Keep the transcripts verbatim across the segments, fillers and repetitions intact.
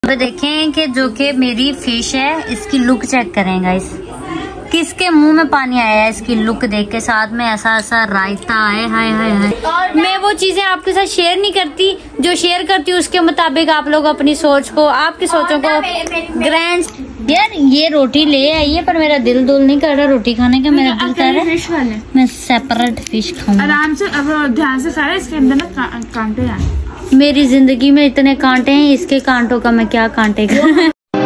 तो देखें कि जो कि मेरी फिश है, इसकी लुक चेक करें गाइस। किसके मुंह में पानी आया है इसकी लुक देख के। साथ में ऐसा ऐसा रायता है, हाय हाय हाय। मैं वो चीजें आपके साथ शेयर नहीं करती जो शेयर करती हूँ, उसके मुताबिक आप लोग अपनी सोच को, आपकी सोचों को ग्रैंड। यार ये रोटी ले आई है पर मेरा दिल दुल नहीं कर रहा रोटी खाने का। मेरा दिल कर रहा है मैं सेपरेट फिश खाऊं। आराम से, अब ध्यान से खा। इसके अंदर ना का, कांटे हैं। मेरी जिंदगी में इतने कांटे हैं, इसके कांटों का मैं क्या कांटे का।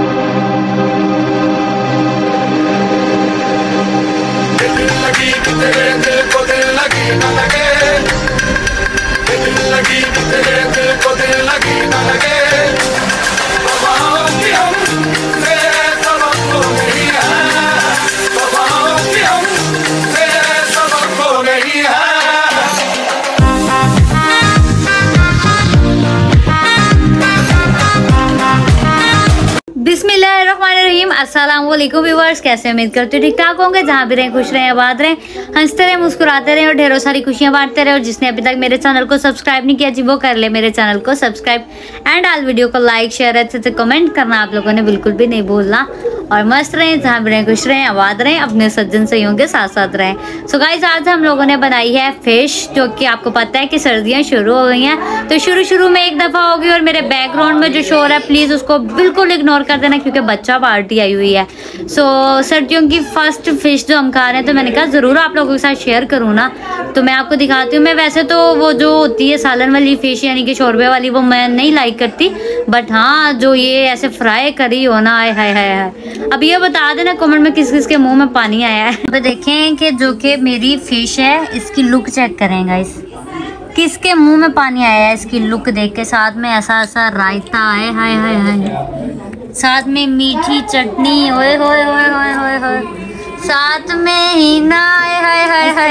बिस्मिल्लाहिर्रहमानिर्रहीम। अस्सलाम वालेकुम व्यूअर्स, कैसे उम्मीद करते हो ठीक ठाक होंगे। जहाँ भी रहें खुश रहें, आबाद रहें, हंसते रहें, मुस्कुराते रहें और ढेरों सारी खुशियाँ बांटते रहें। और जिसने अभी तक मेरे चैनल को सब्सक्राइब नहीं किया जी, वो कर ले मेरे चैनल को सब्सक्राइब एंड आल वीडियो को लाइक शेयर अच्छे से कमेंट करना आप लोगों ने बिल्कुल भी नहीं भूलना। और मस्त रहें, जहाँ भी रहें खुश रहें, आबाद रहें, अपने सज्जन सहयोगियों के साथ साथ रहें। सो गाइस, आज हम लोगों ने बनाई है फिश, जो कि आपको पता है कि सर्दियाँ शुरू हो गई हैं, तो शुरू शुरू में एक दफ़ा होगी। और मेरे बैकग्राउंड में जो शोर है प्लीज़ उसको बिल्कुल इग्नोर कर देना, क्योंकि बच्चा पार्टी आई हुई है। सो so, सर्दियों की फर्स्ट फिश जो हम खा रहे हैं, तो मैंने कहा ज़रूर आप लोगों के साथ शेयर करूँ ना, तो मैं आपको दिखाती हूँ। मैं वैसे तो वो जो होती है सालन वाली फिश यानी कि शोरबे वाली, वो मैं नहीं लाइक करती, बट हाँ जो ये ऐसे फ्राई करी हो ना, आय हाय हाय हाय। अब ये बता देना कमेंट में किस किस के मुंह में पानी आया है। तो देखें कि जो कि मेरी फिश है, इसकी लुक चेक करें गाइस। किसके मुंह में पानी आया है इसकी लुक देख के। साथ में ऐसा ऐसा रायता है, हाय हाय हाय। साथ में मीठी चटनी, ओए होए होए होए होए होए। साथ में हिना, हाय हाय हाय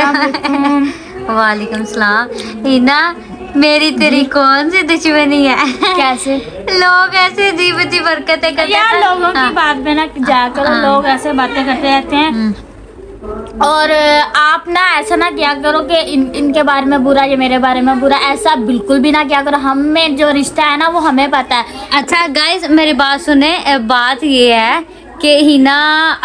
हाय। वालेकुम सलाम। हिना, मेरी तेरी कौन सी दुश्मनी है? कैसे लोग ऐसे अजीब अजीब हरकतें करते हैं लोगों की बात में ना जाकर लोग ऐसे बातें करते रहते हैं। और आप ना ऐसा ना किया करो कि इन इनके बारे में बुरा, ये मेरे बारे में बुरा, ऐसा बिल्कुल भी ना किया करो। हमें जो रिश्ता है ना वो हमें पता है। अच्छा गाइस, मेरी बात सुने। बात ये है कि हिना,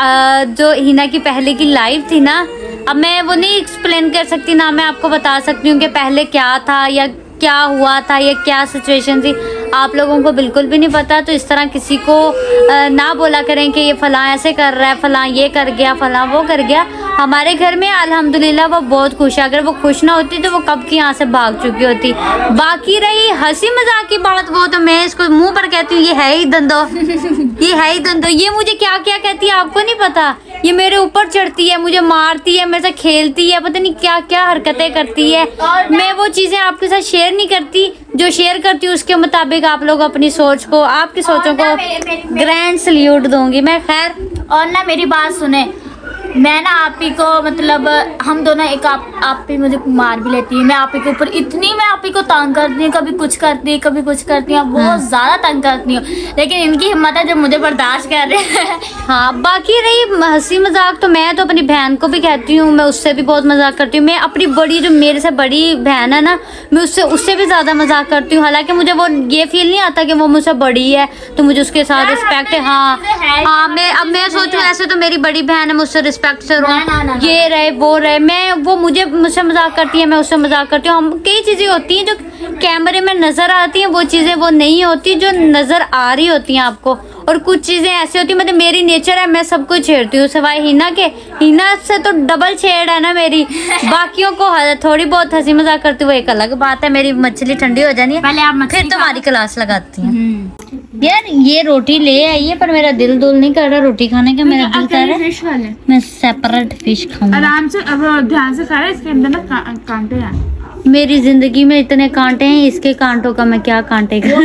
जो हिना की पहले की लाइफ थी ना, अब मैं वो नहीं एक्सप्लेन कर सकती ना, मैं आपको बता सकती हूँ कि पहले क्या था या क्या हुआ था या क्या सिचुएशन थी, आप लोगों को बिल्कुल भी नहीं पता। तो इस तरह किसी को ना बोला करें कि ये फलां ऐसे कर रहा है, फलां ये कर गया, फलां वो कर गया। हमारे घर में अल्हम्दुलिल्लाह वो बहुत खुश है। अगर वो खुश ना होती तो वो कब की यहाँ से भाग चुकी होती। बाकी रही हंसी मजाक की बात, वो तो मैं इसको मुंह पर कहती हूँ, ये है ही धंधो, ये है ही धंधो। ये मुझे क्या क्या कहती है आपको नहीं पता। ये मेरे ऊपर चढ़ती है, मुझे मारती है, मेरे से खेलती है, पता नहीं क्या क्या हरकतें करती है। मैं वो चीजें आपके साथ शेयर नहीं करती जो शेयर करती हूँ, उसके मुताबिक आप लोग अपनी सोच को, आपकी सोचों को ग्रैंड सल्यूट दूंगी मैं। खैर, और ना मेरी बात सुने, मैं ना आप ही को, मतलब हम दोनों एक, आप आप ही मुझे मार भी लेती है। मैं आप ही के ऊपर इतनी, मैं आप ही को तंग करती हूँ, कभी कुछ करती है कभी कुछ करती हूँ, बहुत ज्यादा तंग करती हूँ। लेकिन इनकी हिम्मत है जो मुझे बर्दाश्त कर रहे हैं। हाँ, बाकी रही हंसी मजाक, तो मैं तो अपनी बहन को भी कहती हूँ, मैं उससे भी बहुत मजाक करती हूँ। मैं अपनी बड़ी, जो मेरे से बड़ी बहन है ना, मैं उससे उससे भी ज्यादा मजाक करती हूँ। हालांकि मुझे वो ये फील नहीं आता कि वो मुझसे बड़ी है तो मुझे उसके साथ रिस्पेक्ट है। हाँ हाँ, मैं अब मैं सोचूं ऐसे तो मेरी बड़ी बहन है, मुझसे रिस्पेक्ट से रहूं, ये रहे वो रहे। मैं वो मुझे मुझसे मजाक करती है, मैं उससे मजाक करती हूँ। हम कई चीजें होती हैं जो कैमरे में नजर आती हैं, वो चीजें वो नहीं होती जो नजर आ रही होती हैं आपको। और कुछ चीजें ऐसी होती हैं, मतलब मेरी नेचर है, मैं सब कुछ छेड़ती हूँ सिवाय हिना के। हिना से तो डबल छेड़ है ना मेरी। बाकियों को थोड़ी बहुत हंसी मजाक करती हुई एक अलग बात है। मेरी मछली ठंडी हो जानी है, पहले आप फिर तुम्हारी क्लास लगाती है। यार ये रोटी ले आई है पर मेरा दिल दुल नहीं कर रहा रोटी खाने का। मेरा दिल कर रहा है मैं सेपरेट फिश खाऊं। आराम से, अब ध्यान से खा। इसके अंदर ना का, कांटे हैं। मेरी जिंदगी में इतने कांटे हैं, इसके कांटों का मैं क्या कांटे का।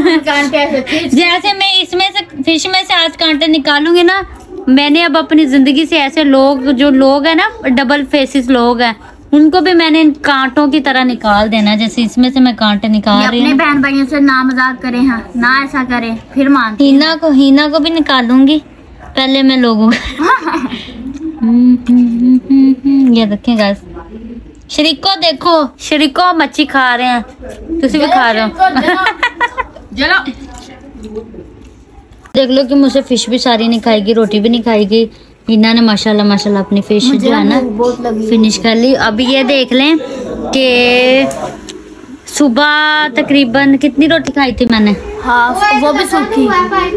जैसे मैं इसमें से फिश में से आज कांटे निकालूंगी ना, मैंने अब अपनी जिंदगी से ऐसे लोग, जो लोग है ना डबल फेसिस लोग हैं, उनको भी मैंने कांटों की तरह निकाल देना। जैसे इसमें से मैं कांटे निकाल रही हूँ। अपने बहन भाइयों से ना मजाक करें, हाँ ना ऐसा करें, फिर मान। हिना को हिना को भी निकालूंगी, पहले मैं लोगों ये देखें गाइस, शरीको देखो, शरीको मच्छी खा रहे हैं, तुसी भी खा रहे हो। देख लो कि मुझसे फिश भी सारी नहीं खाएगी, रोटी भी नहीं खाएगी। हिना ने माशाल्लाह माशाल्लाह अपनी फिश जो है ना फिनिश कर ली। अभी ये देख लें कि सुबह तकरीबन कितनी रोटी खाई थी मैंने, हाँ वो भी सूखी।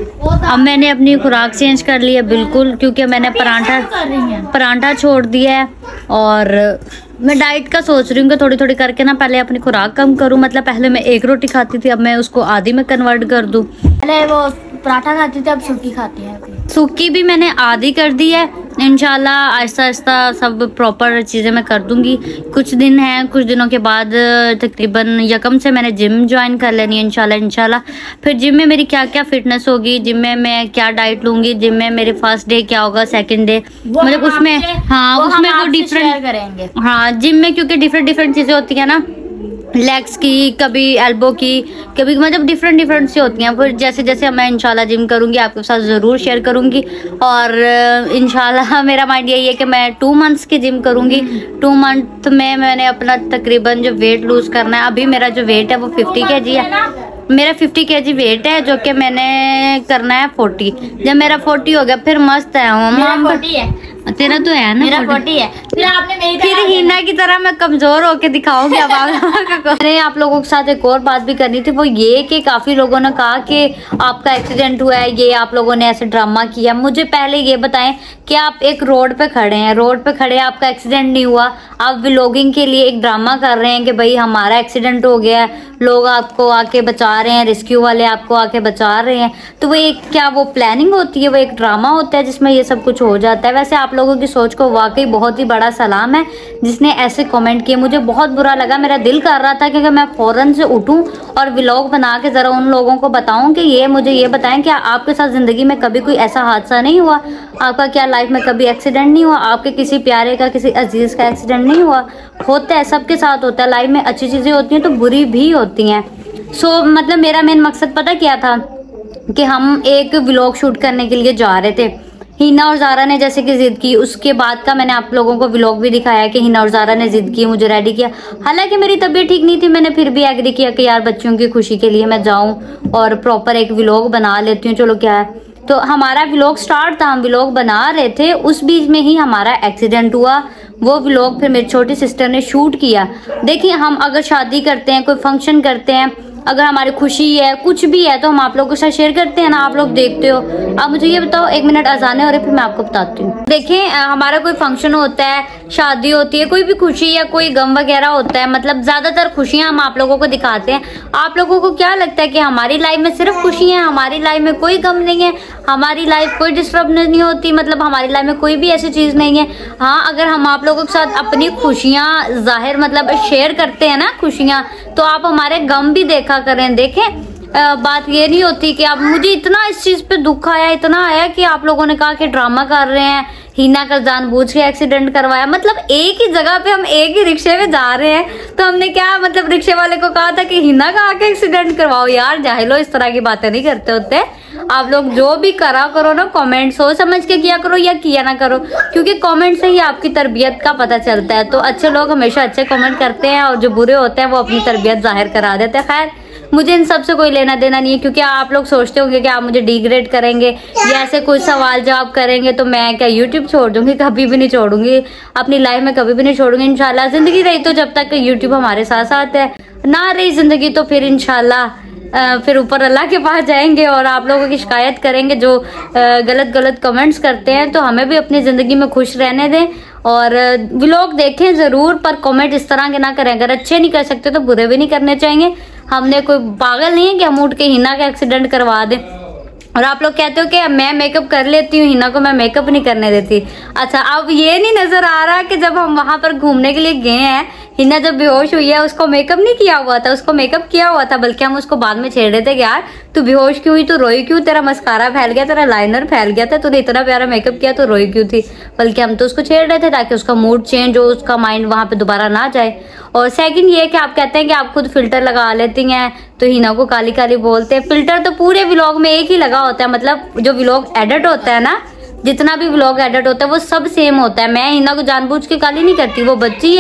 अब मैंने अपनी खुराक चेंज कर ली है बिल्कुल, क्योंकि मैंने परांठा परांठा छोड़ दिया है और मैं डाइट का सोच रही हूँ कि थोड़ी थोड़ी करके ना पहले अपनी खुराक कम करूँ। मतलब पहले मैं एक रोटी खाती थी, अब मैं उसको आधी में कन्वर्ट कर दूँ। पहले वो पराठा खाती थी, अब सूखी खाती है। सूखी भी मैंने आधी कर दी है। इंशाल्लाह आहिस्ता आहिस्ता सब प्रॉपर चीज़ें मैं कर दूंगी। कुछ दिन हैं, कुछ दिनों के बाद तकरीबन यकम से मैंने जिम ज्वाइन कर लेनी है इंशाल्लाह इंशाल्लाह फिर जिम में मेरी क्या क्या फिटनेस होगी, जिम में मैं क्या डाइट लूंगी, जिम में मेरे फर्स्ट डे क्या होगा, सेकंड डे मतलब उसमें हाँ वो उसमें वो डिफरेंट करेंगे। हाँ जिम में क्योंकि डिफरेंट डिफरेंट चीज़ें होती है ना, लेग्स की, कभी एल्बो की, कभी मतलब डिफरेंट डिफरेंट सी होती हैं। फिर जैसे जैसे मैं इंशाल्लाह जिम करूँगी आपके साथ ज़रूर शेयर करूँगी। और इंशाल्लाह मेरा माइंड यही है कि मैं टू मंथ्स की जिम करूँगी। टू मंथ में मैंने अपना तकरीबन जो वेट लूज़ करना है, अभी मेरा जो वेट है वो फिफ्टी के जी है। मेरा फिफ्टी के जी वेट है, जो कि मैंने करना है फोर्टी। जब मेरा फोर्टी हो गया फिर मस्त है फोर्टी है तेरा तो है ना, मेरा फोर्टी है। फिर आपने मेरी फिर हिना की तरह मैं कमजोर होके दिखाऊंगी अब आप अरे आप लोगों के साथ एक और बात भी करनी थी, वो ये कि काफी लोगों ने कहा कि आपका एक्सीडेंट हुआ है, ये आप लोगों ने ऐसे ड्रामा किया। मुझे पहले ये बताएं कि आप एक रोड पे खड़े हैं, रोड पे खड़े आपका एक्सीडेंट नहीं हुआ, आप व्लॉगिंग के लिए एक ड्रामा कर रहे हैं कि भाई हमारा एक्सीडेंट हो गया है, लोग आपको आके बचा रहे हैं, रेस्क्यू वाले आपको आके बचा रहे हैं। तो वो एक क्या वो प्लानिंग होती है, वो एक ड्रामा होता है जिसमें ये सब कुछ हो जाता है। वैसे आप लोगों की सोच को वाकई बहुत ही बड़ा सलाम है जिसने ऐसे कमेंट किए। मुझे बहुत बुरा लगा, मेरा दिल कर रहा था कि मैं फौरन से उठूं और व्लॉग बना के ज़रा उन लोगों को बताऊं कि ये मुझे ये बताएं कि आपके साथ ज़िंदगी में कभी कोई ऐसा हादसा नहीं हुआ, आपका क्या लाइफ में कभी एक्सीडेंट नहीं हुआ, आपके किसी प्यारे का किसी अजीज़ का एक्सीडेंट नहीं हुआ। होता है, सबके साथ होता है, लाइफ में अच्छी चीज़ें होती हैं तो बुरी भी होती हैं। सो so, मतलब मेरा मेन मकसद पता क्या था कि हम एक व्लॉग शूट करने के लिए जा रहे थे। हिना और ज़ारा ने जैसे कि ज़िद की, उसके बाद का मैंने आप लोगों को व्लॉग भी दिखाया कि हिना और ज़ारा ने ज़िद की, मुझे रेडी किया। हालांकि मेरी तबीयत ठीक नहीं थी, मैंने फिर भी एग्री किया कि यार बच्चों की खुशी के लिए मैं जाऊं और प्रॉपर एक व्लॉग बना लेती हूँ, चलो क्या है। तो हमारा व्लॉग स्टार्ट था, हम व्लॉग बना रहे थे, उस बीच में ही हमारा एक्सीडेंट हुआ। वो व्लॉग फिर मेरी छोटी सिस्टर ने शूट किया। देखिए हम अगर शादी करते हैं, कोई फंक्शन करते हैं, अगर हमारी खुशी है, कुछ भी है, तो हम आप लोगों के साथ शेयर करते हैं ना, आप लोग देखते हो। आप मुझे ये बताओ, एक मिनट अजाने हो रहे फिर मैं आपको बताती हूँ। देखिए हमारा कोई फंक्शन होता है, शादी होती है, कोई भी खुशी या कोई गम वगैरह होता है, मतलब ज्यादातर खुशियां हम आप लोगों को दिखाते हैं। आप लोगों को क्या लगता है कि हमारी लाइफ में सिर्फ खुशी है, हमारी लाइफ में कोई गम नहीं है, हमारी लाइफ कोई डिस्टर्ब नहीं होती, मतलब हमारी लाइफ में कोई भी ऐसी चीज नहीं है। हाँ अगर हम आप लोगों के साथ अपनी खुशियां जाहिर मतलब शेयर करते हैं ना खुशियां, तो आप हमारे गम भी देखा करें। देखें आ, बात ये नहीं होती कि आप, मुझे इतना इस चीज पे दुख आया, इतना आया कि आप लोगों ने कहा कि ड्रामा कर रहे हैं, हिना का जानबूझ के एक्सीडेंट करवाया। मतलब एक ही जगह पे हम एक ही रिक्शे में जा रहे हैं, तो हमने क्या मतलब रिक्शे वाले को कहा था कि हिना का आके एक्सीडेंट करवाओ। यार जाहिलो, इस तरह की बातें नहीं करते होते। आप लोग जो भी करा करो ना, कमेंट सोच समझ के किया करो या किया ना करो, क्योंकि कमेंट से ही आपकी तरबियत का पता चलता है। तो अच्छे लोग हमेशा अच्छे कमेंट करते हैं और जो बुरे होते हैं वो अपनी तरबियत जाहिर करा देते हैं। खैर मुझे इन सब से कोई लेना देना नहीं है, क्योंकि आप लोग सोचते होंगे कि आप मुझे डिग्रेड करेंगे या ऐसे कुछ सवाल जवाब करेंगे तो मैं क्या यूट्यूब छोड़ दूंगी। कभी भी नहीं छोड़ूंगी, अपनी लाइफ में कभी भी नहीं छोड़ूंगी। इंशाल्लाह जिंदगी रही तो जब तक यूट्यूब हमारे साथ साथ है, ना रही जिंदगी तो फिर इंशाल्लाह फिर ऊपर अल्लाह के पास जाएंगे और आप लोगों की शिकायत करेंगे जो गलत गलत कमेंट्स करते हैं। तो हमें भी अपनी ज़िंदगी में खुश रहने दें और व्लॉग देखें ज़रूर, पर कमेंट इस तरह के ना करें। अगर अच्छे नहीं कर सकते तो बुरे भी नहीं करने चाहिए। हमने कोई पागल नहीं है कि हम उठ के हिना का एक्सीडेंट करवा दें। और आप लोग कहते हो कि मैं मेकअप कर लेती हूँ, हिना को मैं मेकअप नहीं करने देती। अच्छा अब ये नहीं नजर आ रहा कि जब हम वहां पर घूमने के लिए गए हैं, हिना जब बेहोश हुई है उसको मेकअप नहीं किया हुआ था, उसको मेकअप किया हुआ था, बल्कि हम उसको बाद में छेड़ रहे थे कि यार तू बेहोश क्यों हुई, तू रोई क्यों, तेरा मस्कारा फैल गया, तेरा लाइनर फैल गया था, तूने इतना प्यारा मेकअप किया तो रोई क्यों थी। बल्कि हम तो उसको छेड़ रहे थे ताकि उसका मूड चेंज हो, उसका माइंड वहां पे दोबारा ना जाए। और सेकंड ये कि आप कहते हैं कि आप खुद फिल्टर लगा लेती हैं तो हिना को काली काली बोलते हैं। फिल्टर तो पूरे व्लॉग में एक ही लगा होता है, मतलब जो व्लॉग एडिट होता है ना, जितना भी व्लॉग एडिट होता है वो सब सेम होता है। मैं हिना को जानबूझ के काली नहीं करती, वो बच्ची है,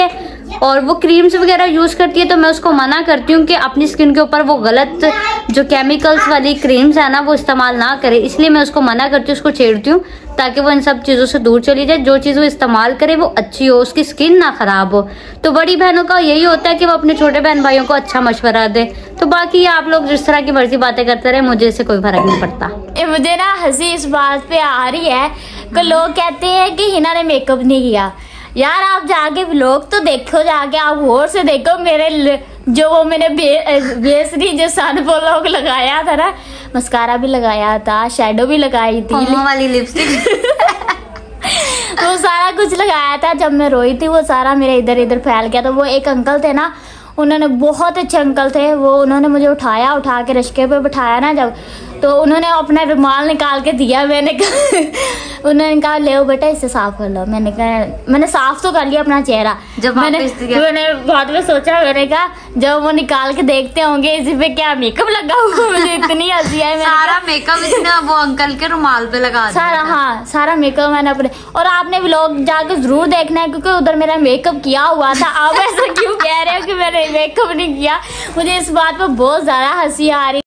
और वो क्रीम्स वगैरह यूज़ करती है तो मैं उसको मना करती हूँ कि अपनी स्किन के ऊपर वो गलत जो केमिकल्स वाली क्रीम्स है ना वो इस्तेमाल ना करे, इसलिए मैं उसको मना करती हूँ, उसको छेड़ती हूँ ताकि वो इन सब चीज़ों से दूर चली जाए। जो चीज़ वो इस्तेमाल करे वो अच्छी हो, उसकी स्किन ना ख़राब हो। तो बड़ी बहनों का यही होता है कि वो अपने छोटे बहन भाइयों को अच्छा मशवरा दे। तो बाकी आप लोग जिस तरह की मर्जी बातें करते रहे, मुझे इससे कोई फर्क नहीं पड़ता। ये मुझे ना हंसी इस बात पे आ रही है कि लोग कहते हैं कि हिना ने मेकअप नहीं किया। यार आप जाके व्लॉग तो देखो, जाके आप और से देखो मेरे ल- जो वो मैंने बे, बेसरी जो सन व्लॉग लगाया था ना, मस्कारा भी लगाया था, शेडो भी लगाई थी, होमो वाली लिपस्टिक वो सारा कुछ लगाया था। जब मैं रोई थी वो सारा मेरे इधर इधर फैल गया। तो वो एक अंकल थे ना, उन्होंने बहुत अच्छे अंकल थे, वो उन्होंने मुझे उठाया, उठा के रिश्के पे बिठाया ना जब, तो उन्होंने अपना रुमाल निकाल के दिया। मैंने कहा उन्होंने कहा ले बेटा इससे साफ कर लो। मैंने कहा मैंने साफ तो कर लिया अपना चेहरा। जब मैंने वापस दिया। मैंने बाद में सोचा, मैंने कहा जब वो निकाल के देखते होंगे इसी पे क्या मेकअप लगा हुआ, मुझे इतनी हंसी आई। सारा मेकअप इसने वो अंकल के रुमाल पे लगा दिया सारा, था। हाँ सारा मेकअप मैंने अपने, और आपने व्लॉग जाकर जरूर देखना है क्योंकि उधर मेरा मेकअप किया हुआ था। आप ऐसा क्यों कह रहे हो कि मैंने मेकअप नहीं किया? मुझे इस बात पर बहुत ज्यादा हंसी आ रही।